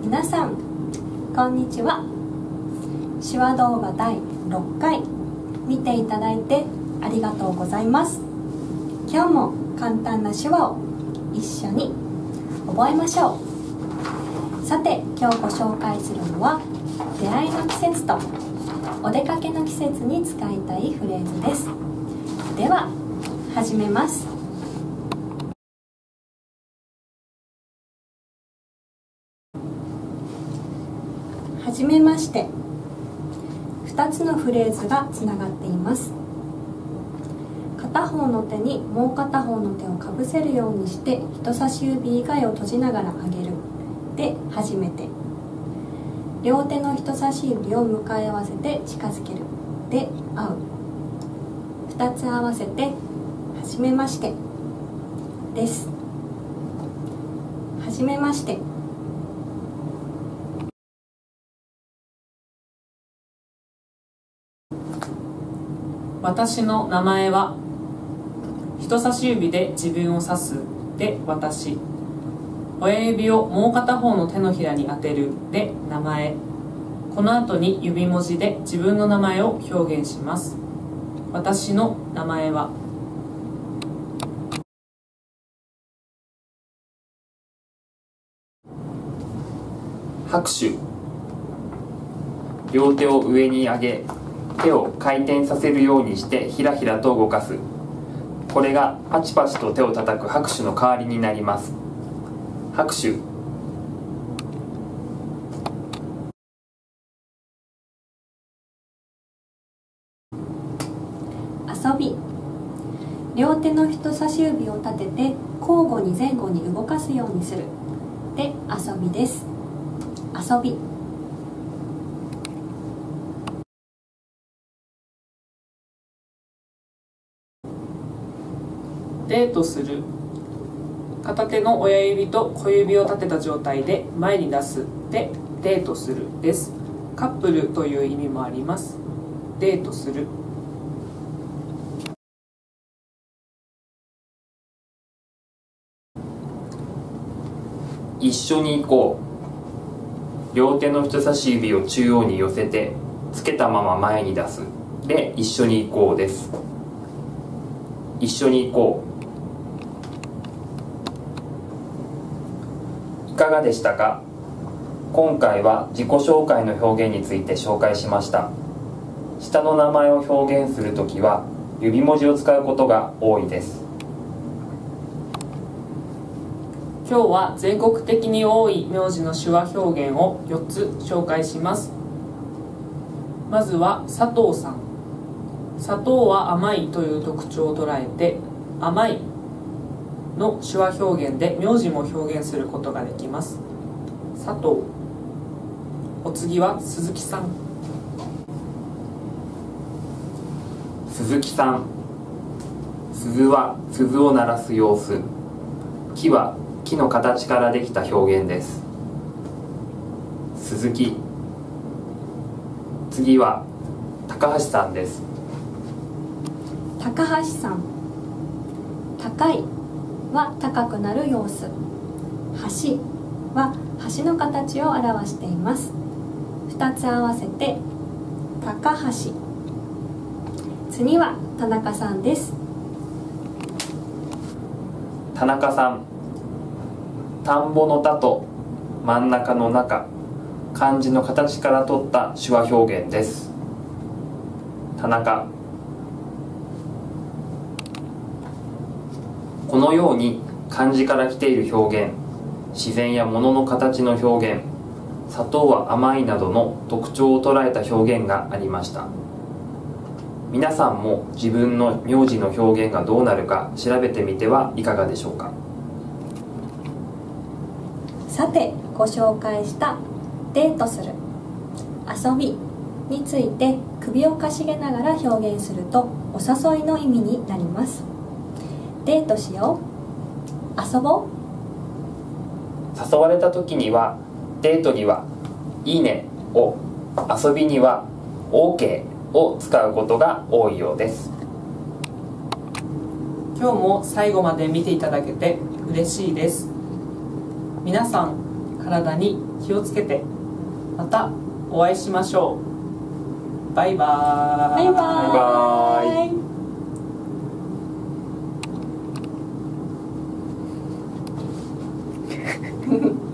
皆さんこんにちは。手話動画第6回見ていただいてありがとうございます。今日も簡単な手話を一緒に覚えましょう。さて今日ご紹介するのは出会いの季節とお出かけの季節に使いたいフレーズです。では始めます。はじめまして。2つのフレーズがつながっています。片方の手にもう片方の手をかぶせるようにして人差し指以外を閉じながら上げるで初めて、両手の人差し指を向かい合わせて近づけるで会う、2つ合わせてはじめましてです。はじめまして。 私の名前は、人差し指で自分を指すで私、親指をもう片方の手のひらに当てるで名前、この後に指文字で自分の名前を表現します。私の名前は。 拍手。両手を上に上げ、手を回転させるようにしてひらひらと動かす。これがパチパチと手を叩く拍手の代わりになります。拍手。 遊び。両手の人差し指を立てて交互に前後に動かすようにするで遊びです。遊び。 デートする。片手の親指と小指を立てた状態で前に出すでデートするです。カップルという意味もあります。デートする。 一緒に行こう。両手の人差し指を中央に寄せてつけたまま前に出すで一緒に行こうです。一緒に行こう。いかがでしたか？今回は自己紹介の表現について紹介しました。下の名前を表現するときは指文字を使うことが多いです。 今日は全国的に多い名字の手話表現を4つ紹介します。まずは佐藤さん。砂糖は甘いという特徴を捉えて、甘いの手話表現で名字も表現することができます。佐藤。お次は鈴木さん。 鈴木さん。鈴は鈴を鳴らす様子。木は木の形からできた表現です。鈴木。次は高橋さんです。 高橋さん。高いは高くなる様子。橋は橋の形を表しています。2つ合わせて高橋。次は田中さんです。 田中さん。田んぼの田と真ん中の中、漢字の形から取った手話表現です。田中。このように漢字から来ている表現、自然や物の形の表現、砂糖は甘いなどの特徴を捉えた表現がありました。皆さんも自分の名字の表現がどうなるか調べてみてはいかがでしょうか。 さてご紹介したデートする、遊びについて首をかしげながら表現するとお誘いの意味になります。デートしよう、遊ぼう。 誘われた時にはデートにはいいねを、遊びには OK を使うことが多いようです。 今日も最後まで見ていただけて嬉しいです。皆さん体に気をつけてまたお会いしましょう。バイバーイ。 バイバーイ。 バイバーイ。